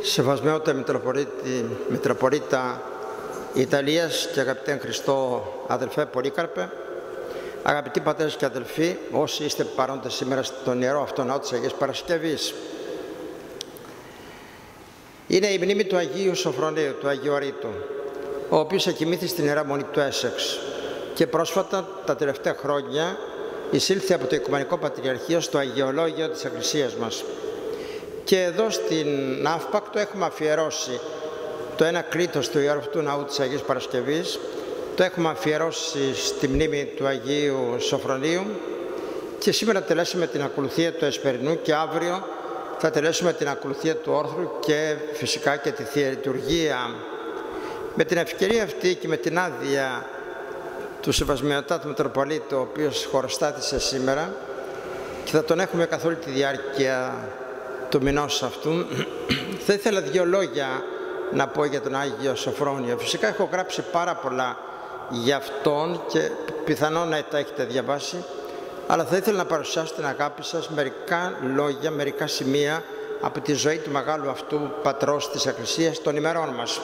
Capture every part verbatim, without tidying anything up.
Σεβασμιότητα Μητροπολίτη, Μητροπολίτα Ιταλίας και αγαπητέ Χριστό αδελφέ Πολύκαρπε, αγαπητοί πατέρες και αδελφοί, όσοι είστε παρόντες σήμερα στον Ιερό αυτό ναό της Αγίας Παρασκευής. Είναι η μνήμη του Αγίου Σοφρονίου, του Αγίου Αρήτου, ο οποίος εκοιμήθη στην Ιερά Μονή του Έσεξ και πρόσφατα, τα τελευταία χρόνια, εισήλθε από το Οικουμενικό Πατριαρχείο στο Αγιολόγιο της Εκκλησίας μας. Και εδώ στην Ναύπακτο έχουμε αφιερώσει το ένα κρήτος του Ιερού αυτού ναού της Αγίας Παρασκευής, το έχουμε αφιερώσει στη μνήμη του Αγίου Σοφρονίου και σήμερα τελέσουμε την ακολουθία του Εσπερινού και αύριο θα τελέσουμε την ακολουθία του Όρθρου και φυσικά και τη Θεία Λειτουργία. Με την ευκαιρία αυτή και με την άδεια του Σεβασμιωτάτου Μητροπολίτου, ο οποίος χωροστάτησε σήμερα και θα τον έχουμε καθ' όλη τη διάρκεια του μηνός αυτού, θα ήθελα δύο λόγια να πω για τον Άγιο Σοφρόνιο. Φυσικά έχω γράψει πάρα πολλά για αυτόν και πιθανόν να τα έχετε διαβάσει, αλλά θα ήθελα να παρουσιάσω την αγάπη σας μερικά λόγια, μερικά σημεία από τη ζωή του μεγάλου αυτού πατρός της Εκκλησίας των ημερών μας.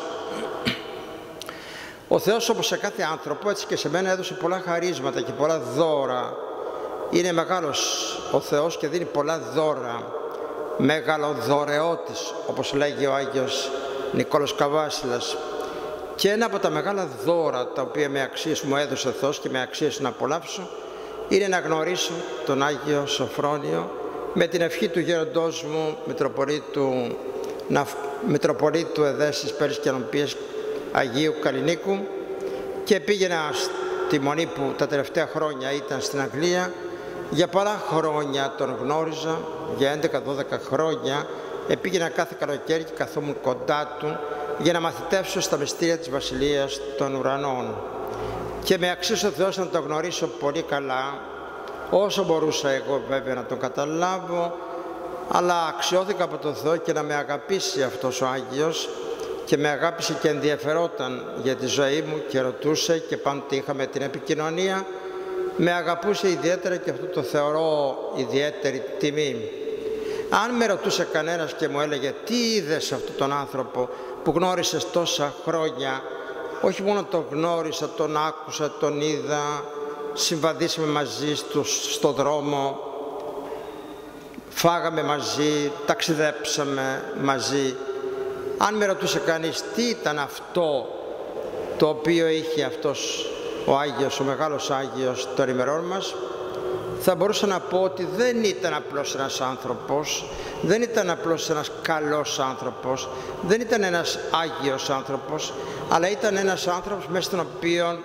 Ο Θεός, όπως σε κάθε άνθρωπο, έτσι και σε μένα έδωσε πολλά χαρίσματα και πολλά δώρα. Είναι μεγάλος ο Θεός και δίνει πολλά δώρα. Μεγαλοδωρεώτης, όπως λέγει ο Άγιος Νικόλος Καβάσιλας. Και ένα από τα μεγάλα δώρα τα οποία με αξίες μου έδωσε ο Θεός και με αξίες να απολαύσω είναι να γνωρίσω τον Άγιο Σοφρόνιο με την ευχή του γέροντός μου Μητροπολίτου, Μητροπολίτου Εδέσης Πέρης και Ανοπίας Αγίου Καλλινίκου, και πήγαινα στη μονή που τα τελευταία χρόνια ήταν στην Αγγλία. Για πολλά χρόνια τον γνώριζα, για έντεκα δώδεκα χρόνια πήγαινα κάθε καλοκαίρι και καθόμουν κοντά του για να μαθητεύσω στα μυστήρια της Βασιλείας των Ουρανών. Και με αξίωσε ο Θεός να τον γνωρίσω πολύ καλά, όσο μπορούσα εγώ βέβαια να τον καταλάβω, αλλά αξιώθηκα από τον Θεό και να με αγαπήσει αυτός ο Άγιος, και με αγάπησε και ενδιαφερόταν για τη ζωή μου και ρωτούσε και πάντοτε είχαμε την επικοινωνία. Με αγαπούσε ιδιαίτερα και αυτό το θεωρώ ιδιαίτερη τιμή. Αν με ρωτούσε κανένας και μου έλεγε τι είδες σε αυτόν τον άνθρωπο που γνώρισες τόσα χρόνια, όχι μόνο τον γνώρισα, τον άκουσα, τον είδα, συμβαδίσαμε μαζί στους στο δρόμο, φάγαμε μαζί, ταξιδέψαμε μαζί. Αν με ρωτούσε κανείς τι ήταν αυτό το οποίο είχε αυτός ο Άγιος, ο μεγάλος Άγιος των ημερών μας, θα μπορούσα να πω ότι δεν ήταν απλώς ένας άνθρωπος, δεν ήταν απλώς ένας καλός άνθρωπος, δεν ήταν ένας Άγιος άνθρωπος, αλλά ήταν ένας άνθρωπος μέσα στον οποίο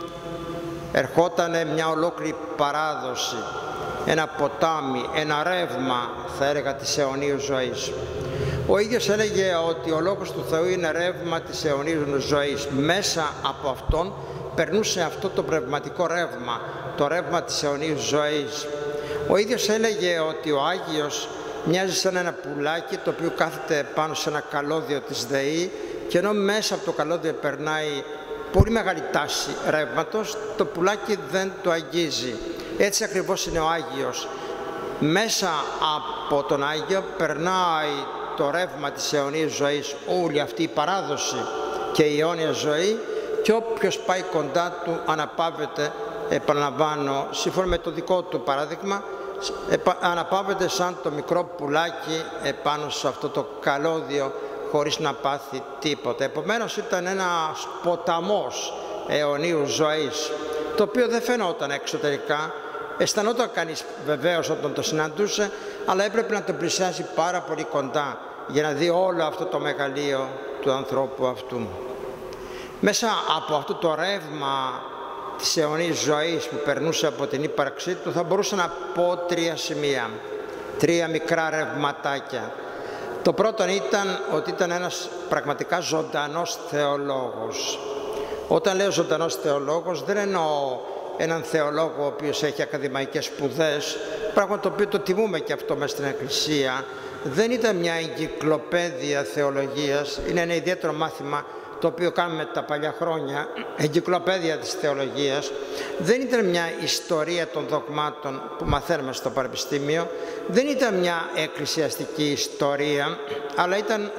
ερχόταν μια ολόκληρη παράδοση, ένα ποτάμι, ένα ρεύμα, θα έλεγα, της αιωνίου ζωής. Ο ίδιος έλεγε ότι ο Λόγος του Θεού είναι ρεύμα της αιωνίου ζωής. Μέσα από αυτόν περνούσε αυτό το πνευματικό ρεύμα, το ρεύμα της αιωνίου ζωής. Ο ίδιος έλεγε ότι ο Άγιος μοιάζει σαν ένα πουλάκι το οποίο κάθεται πάνω σε ένα καλώδιο της ΔΕΗ, και ενώ μέσα από το καλώδιο περνάει πολύ μεγάλη τάση ρεύματος, το πουλάκι δεν το αγγίζει. Έτσι ακριβώς είναι ο Άγιος. Μέσα από τον Άγιο περνάει το ρεύμα της αιωνίας ζωής, όλη αυτή η παράδοση και η αιώνια ζωή, και όποιος πάει κοντά του αναπαύεται, επαναλαμβάνω, σύμφωνα με το δικό του παράδειγμα, αναπαύεται σαν το μικρό πουλάκι επάνω σε αυτό το καλώδιο χωρίς να πάθει τίποτα. Επομένως ήταν ένας ποταμός αιωνίου ζωής, το οποίο δεν φαινόταν εξωτερικά. Αισθανόταν κανείς βεβαίως όταν το συναντούσε, αλλά έπρεπε να τον πλησιάσει πάρα πολύ κοντά για να δει όλο αυτό το μεγαλείο του ανθρώπου αυτού. Μέσα από αυτό το ρεύμα της αιωνής ζωής που περνούσε από την ύπαρξή του, θα μπορούσα να πω τρία σημεία, τρία μικρά ρευματάκια. Το πρώτο ήταν ότι ήταν ένας πραγματικά ζωντανός θεολόγος. Όταν λέω ζωντανός θεολόγος, δεν εννοώ έναν θεολόγο ο οποίος έχει ακαδημαϊκές σπουδές, πράγμα το οποίο το τιμούμε και αυτό μέσα στην Εκκλησία. Δεν ήταν μια εγκυκλοπαίδεια θεολογίας, είναι ένα ιδιαίτερο μάθημα το οποίο κάνουμε τα παλιά χρόνια, εγκυκλοπαίδεια της θεολογίας. Δεν ήταν μια ιστορία των δογμάτων που μαθαίνουμε στο Πανεπιστήμιο, δεν ήταν μια εκκλησιαστική ιστορία, αλλά ήταν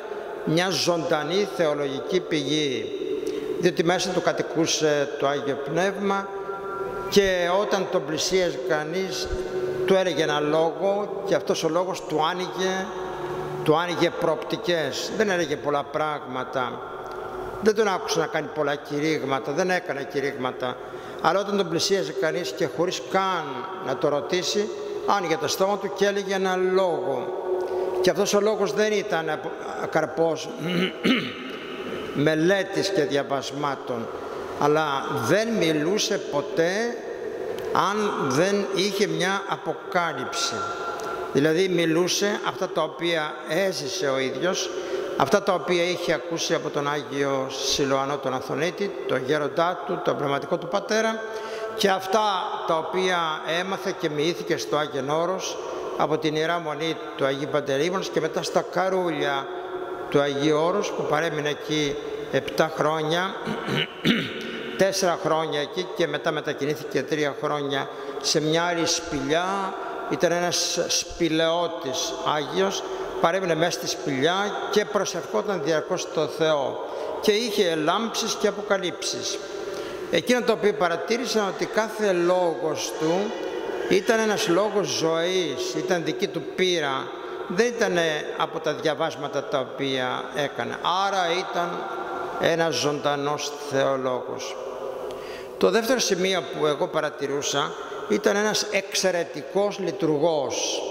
μια ζωντανή θεολογική πηγή, διότι μέσα του κατοικούσε το Άγιο Πνεύμα και όταν τον πλησίαζε κανείς του έλεγε ένα λόγο και αυτός ο λόγος του άνοιγε, του άνοιγε προοπτικές. Δεν έλεγε πολλά πράγματα, δεν τον άκουσε να κάνει πολλά κηρύγματα, δεν έκανε κηρύγματα, αλλά όταν τον πλησίαζε κανείς και χωρίς καν να το ρωτήσει, άνοιγε το στόμα του και έλεγε ένα λόγο. Και αυτός ο λόγος δεν ήταν καρπός μελέτης και διαβασμάτων, αλλά δεν μιλούσε ποτέ αν δεν είχε μια αποκάλυψη. Δηλαδή μιλούσε αυτά τα οποία έζησε ο ίδιος, αυτά τα οποία είχε ακούσει από τον Άγιο Σιλωανό τον Αθωνίτη, τον γέροντά του, τον πνευματικό του πατέρα, και αυτά τα οποία έμαθε και μοιήθηκε στο Άγιον Όρος από την Ιερά Μονή του Αγίου Παντελεήμονος και μετά στα καρούλια του Αγίου Όρους που παρέμεινε εκεί επτά χρόνια, τέσσερα χρόνια εκεί και μετά μετακινήθηκε τρία χρόνια σε μια άλλη σπηλιά. Ήταν ένας σπηλαιώτης Άγιος, παρέμεινε μέσα στη σπηλιά και προσευχόταν διαρκώς στο Θεό και είχε λάμψεις και αποκαλύψεις. Εκείνο το οποίο παρατήρησαν ότι κάθε λόγος του ήταν ένας λόγος ζωής, ήταν δική του πείρα, δεν ήταν από τα διαβάσματα τα οποία έκανε, άρα ήταν ένας ζωντανός θεολόγος. Το δεύτερο σημείο που εγώ παρατηρούσα ήταν ένας εξαιρετικός λειτουργός,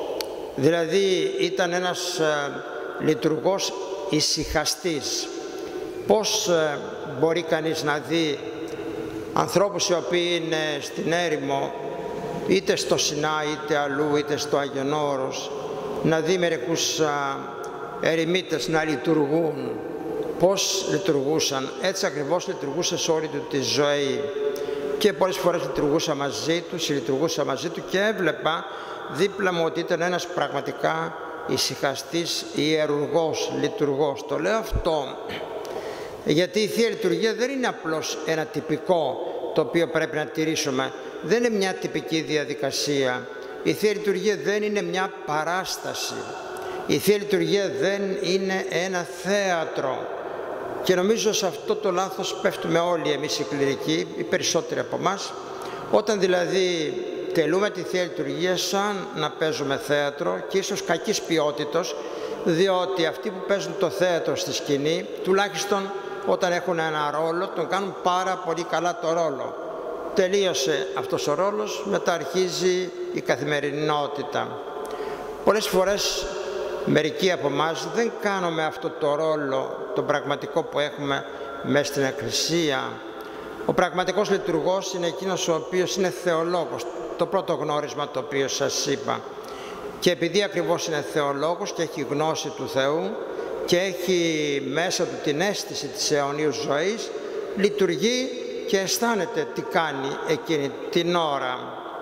δηλαδή ήταν ένας ε, λειτουργός ησυχαστής. Πώς ε, μπορεί κανείς να δει ανθρώπους οι οποίοι είναι στην έρημο, είτε στο Σινάι είτε αλλού, είτε στο Άγιον Όρος, να δει μερικούς α, ερημίτες να λειτουργούν. Πώς λειτουργούσαν? Έτσι ακριβώς λειτουργούσε σε όλη του τη ζωή και πολλές φορές λειτουργούσα μαζί του, συλλειτουργούσα μαζί του και έβλεπα δίπλα μου ότι ήταν ένας πραγματικά ησυχαστής ιερουργός, λειτουργός. Το λέω αυτό γιατί η Θεία Λειτουργία δεν είναι απλώς ένα τυπικό το οποίο πρέπει να τηρήσουμε, δεν είναι μια τυπική διαδικασία. Η Θεία Λειτουργία δεν είναι μια παράσταση. Η Θεία Λειτουργία δεν είναι ένα θέατρο. Και νομίζω σε αυτό το λάθος πέφτουμε όλοι εμείς οι κληρικοί, οι περισσότεροι από εμάς, όταν δηλαδή τελούμε τη Θεία Λειτουργία σαν να παίζουμε θέατρο και ίσως κακής ποιότητος, διότι αυτοί που παίζουν το θέατρο στη σκηνή, τουλάχιστον όταν έχουν ένα ρόλο, τον κάνουν πάρα πολύ καλά το ρόλο. Τελείωσε αυτός ο ρόλος, μετά αρχίζει η καθημερινότητα. Πολλές φορές μερικοί από εμάς δεν κάνουμε αυτό το ρόλο, τον πραγματικό που έχουμε μέσα στην Εκκλησία. Ο πραγματικός λειτουργός είναι εκείνος ο οποίος είναι θεολόγος, το πρώτο γνώρισμα το οποίο σας είπα. Και επειδή ακριβώς είναι θεολόγος και έχει γνώση του Θεού και έχει μέσα του την αίσθηση της αιωνίου ζωής, λειτουργεί και αισθάνεται τι κάνει εκείνη την ώρα.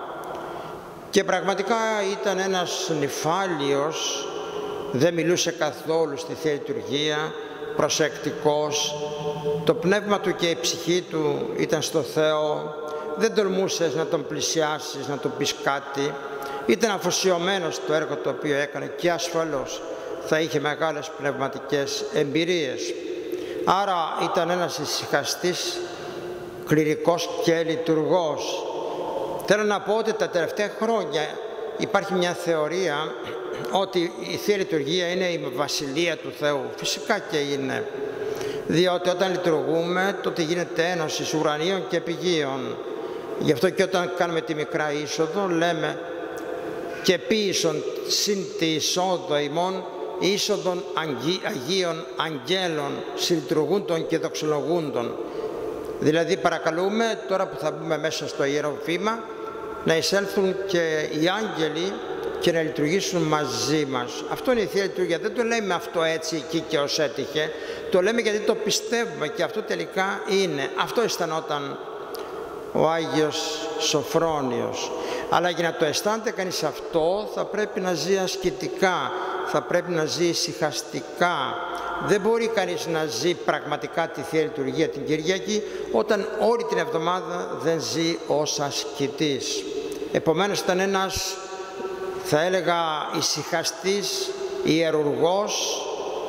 Και πραγματικά ήταν ένας νηφάλιος, δεν μιλούσε καθόλου στη Θεία Λειτουργία, προσεκτικός, το πνεύμα του και η ψυχή του ήταν στο Θεό, δεν τολμούσες να τον πλησιάσεις, να του πεις κάτι, ήταν αφοσιωμένος στο έργο το οποίο έκανε και ασφαλώς θα είχε μεγάλες πνευματικές εμπειρίες. Άρα ήταν ένας ησυχαστής, κληρικός και λειτουργός. Θέλω να πω ότι τα τελευταία χρόνια υπάρχει μια θεωρία ότι η Θεία Λειτουργία είναι η Βασιλεία του Θεού. Φυσικά και είναι. Διότι όταν λειτουργούμε τότε γίνεται ένωση ουρανίων και πηγίων. Γι' αυτό και όταν κάνουμε τη μικρά είσοδο λέμε και ποίησον συν τη εισόδο ημών είσοδων Αγίων Αγγέλων συλλειτουργούντων και δοξολογούντων. Δηλαδή παρακαλούμε τώρα που θα μπούμε μέσα στο Ιερό Βήμα να εισέλθουν και οι άγγελοι και να λειτουργήσουν μαζί μας. Αυτό είναι η Θεία Λειτουργία. Δεν το λέμε αυτό έτσι εκεί και ως έτυχε. Το λέμε γιατί το πιστεύουμε και αυτό τελικά είναι. Αυτό αισθανόταν ο Άγιος Σοφρόνιος. Αλλά για να το αισθάνεται κανείς αυτό θα πρέπει να ζει ασκητικά, θα πρέπει να ζει ησυχαστικά. Δεν μπορεί κανείς να ζει πραγματικά τη Θεία Λειτουργία την Κυριακή όταν όλη την εβδομάδα δεν ζει ως ασκητής. Επομένως ήταν ένας, θα έλεγα, ησυχαστής ιερουργός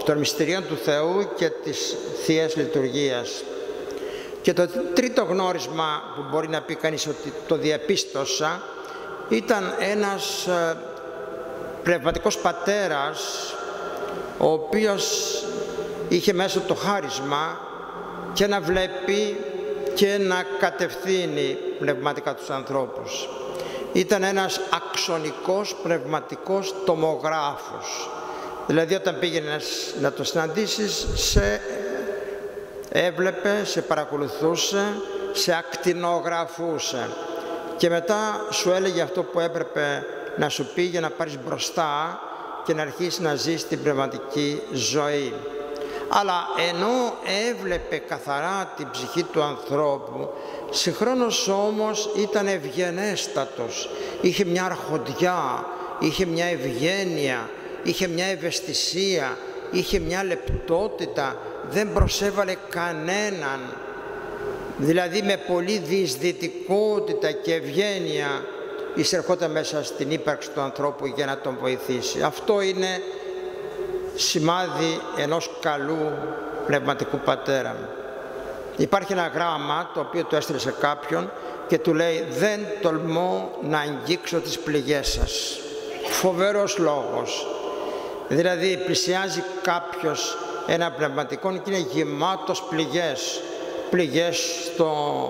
των μυστηρίων του Θεού και της Θείας Λειτουργίας. Και το τρίτο γνώρισμα που μπορεί να πει κανείς ότι το διαπίστωσα ήταν ένας πνευματικός πατέρας, ο οποίος είχε μέσα το χάρισμα και να βλέπει και να κατευθύνει πνευματικά τους ανθρώπους. Ήταν ένας αξονικός πνευματικός τομογράφος. Δηλαδή όταν πήγαινες να το συναντήσεις, σε έβλεπε, σε παρακολουθούσε, σε ακτινογραφούσε και μετά σου έλεγε αυτό που έπρεπε να σου πει για να πάρεις μπροστά και να αρχίσει να ζεις την πνευματική ζωή. Αλλά ενώ έβλεπε καθαρά την ψυχή του ανθρώπου, συγχρόνως όμως ήταν ευγενέστατος, είχε μια αρχοντιά, είχε μια ευγένεια, είχε μια ευαισθησία, είχε μια λεπτότητα, δεν προσέβαλε κανέναν. Δηλαδή με πολύ διεισδυτικότητα και ευγένεια εισερχόταν μέσα στην ύπαρξη του ανθρώπου για να τον βοηθήσει. Αυτό είναι σημάδι ενός καλού πνευματικού πατέρα. Υπάρχει ένα γράμμα το οποίο το έστειλε σε κάποιον και του λέει «Δεν τολμώ να αγγίξω τις πληγές σας». Φοβερός λόγος. Δηλαδή πλησιάζει κάποιος ένα πνευματικό και είναι γεμάτος πληγές. Πληγές στο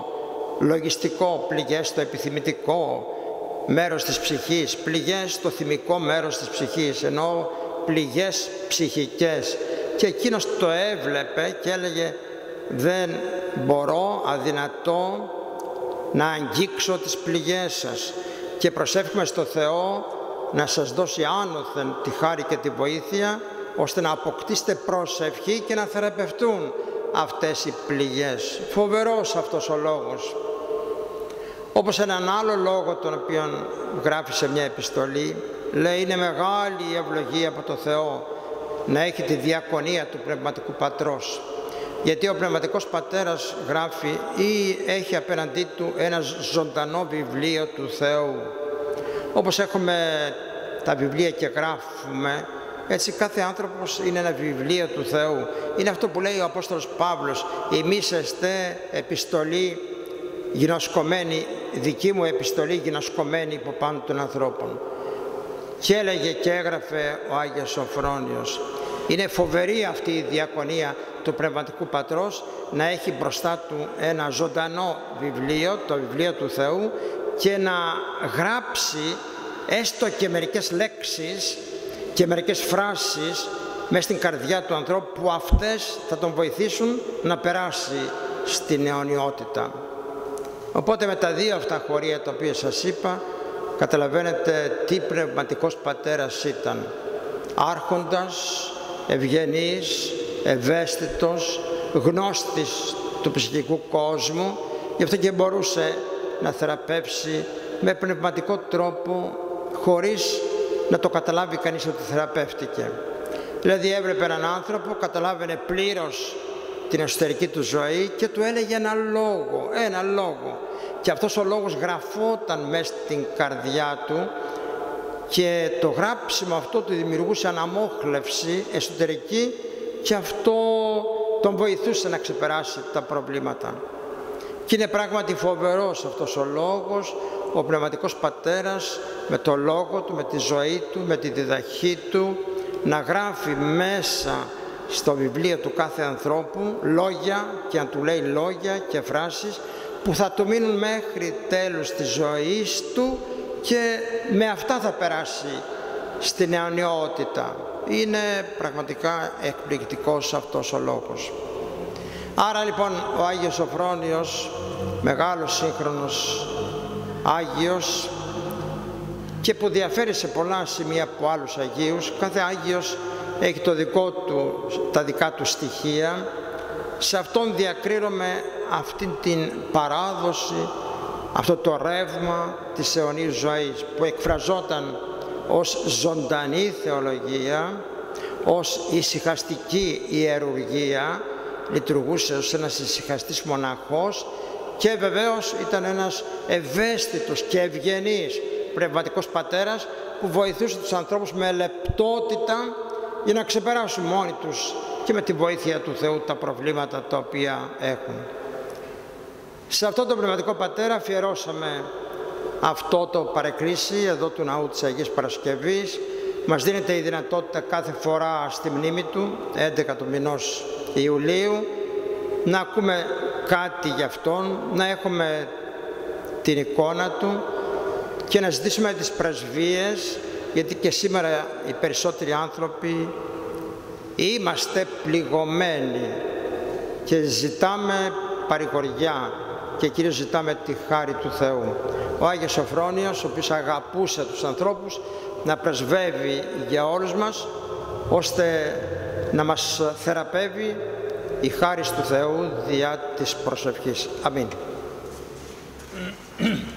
λογιστικό, πληγές στο επιθυμητικό μέρος της ψυχής, πληγές στο θυμικό μέρος της ψυχής, ενώ πληγές ψυχικές. Και εκείνος το έβλεπε και έλεγε «Δεν μπορώ, αδυνατό να αγγίξω τις πληγές σας και προσεύχομαι στο Θεό να σας δώσει άνωθεν τη χάρη και τη βοήθεια ώστε να αποκτήσετε προσευχή και να θεραπευτούν αυτές οι πληγές». Φοβερός αυτός ο λόγος. Όπως έναν άλλο λόγο τον οποίο γράφει σε μια επιστολή, λέει «Είναι μεγάλη η ευλογία από το Θεό να έχει τη διακονία του πνευματικού πατρός». Γιατί ο πνευματικός πατέρας γράφει ή έχει απέναντί του ένα ζωντανό βιβλίο του Θεού. Όπως έχουμε τα βιβλία και γράφουμε, έτσι κάθε άνθρωπος είναι ένα βιβλίο του Θεού. Είναι αυτό που λέει ο Απόστολος Παύλος «Εμείς εστέ επιστολή γινωσκωμένη, δική μου επιστολή γινωσκωμένη υπό πάνω των ανθρώπων». Και έλεγε και έγραφε ο Άγιος Σοφρόνιος. Είναι φοβερή αυτή η διακονία του πνευματικού πατρός να έχει μπροστά του ένα ζωντανό βιβλίο, το βιβλίο του Θεού, και να γράψει έστω και μερικές λέξεις και μερικές φράσεις μέσα στην καρδιά του ανθρώπου που αυτές θα τον βοηθήσουν να περάσει στην αιωνιότητα. Οπότε με τα δύο αυτά χωρία τα οποία σας είπα, καταλαβαίνετε τι πνευματικός πατέρας ήταν. Άρχοντας, ευγενής, ευαίσθητος, γνώστης του ψυχικού κόσμου, γι' αυτό και μπορούσε να θεραπεύσει με πνευματικό τρόπο χωρίς να το καταλάβει κανείς ότι θεραπεύτηκε. Δηλαδή έβλεπε έναν άνθρωπο, καταλάβαινε πλήρως την εσωτερική του ζωή και του έλεγε ένα λόγο, ένα λόγο. Και αυτός ο λόγος γραφόταν μέσα στην καρδιά του και το γράψιμο αυτό του δημιουργούσε αναμόχλευση εσωτερική και αυτό τον βοηθούσε να ξεπεράσει τα προβλήματα. Και είναι πράγματι φοβερός αυτός ο λόγος, ο πνευματικός πατέρας με το λόγο του, με τη ζωή του, με τη διδαχή του, να γράφει μέσα στο βιβλίο του κάθε ανθρώπου λόγια και να του λέει λόγια και φράσεις που θα του μείνουν μέχρι τέλους της ζωής του και με αυτά θα περάσει στην αιωνιότητα. Είναι πραγματικά εκπληκτικός αυτός ο λόγος. Άρα λοιπόν ο Άγιος Σοφρόνιος, μεγάλος σύγχρονος Άγιος και που διαφέρει σε πολλά σημεία από άλλους Αγίους, κάθε Άγιος έχει το δικό του, τα δικά του στοιχεία. Σε αυτόν διακρίνουμε αυτήν την παράδοση, αυτό το ρεύμα της αιωνίου ζωής που εκφραζόταν ως ζωντανή θεολογία, ως ησυχαστική ιερουργία, λειτουργούσε ως ένας ησυχαστής μοναχός και βεβαίως ήταν ένας ευαίσθητος και ευγενής πνευματικός πατέρας που βοηθούσε τους ανθρώπους με λεπτότητα για να ξεπεράσουν μόνοι τους και με τη βοήθεια του Θεού τα προβλήματα τα οποία έχουν. Σε αυτό το πνευματικό πατέρα αφιερώσαμε αυτό το παρεκκλήσι εδώ του Ναού της Αγίας Παρασκευής. Μας δίνεται η δυνατότητα κάθε φορά στη μνήμη του, έντεκα του μηνός Ιουλίου, να ακούμε κάτι για Αυτόν, να έχουμε την εικόνα Του και να ζητήσουμε τις πρεσβείες, γιατί και σήμερα οι περισσότεροι άνθρωποι είμαστε πληγωμένοι και ζητάμε παρηγοριά και κυρίως ζητάμε τη χάρη του Θεού. Ο Άγιος Σοφρόνιος, ο οποίος αγαπούσε τους ανθρώπους, να πρεσβεύει για όλους μας, ώστε να μας θεραπεύει η χάρις του Θεού διά της προσευχής. Αμήν.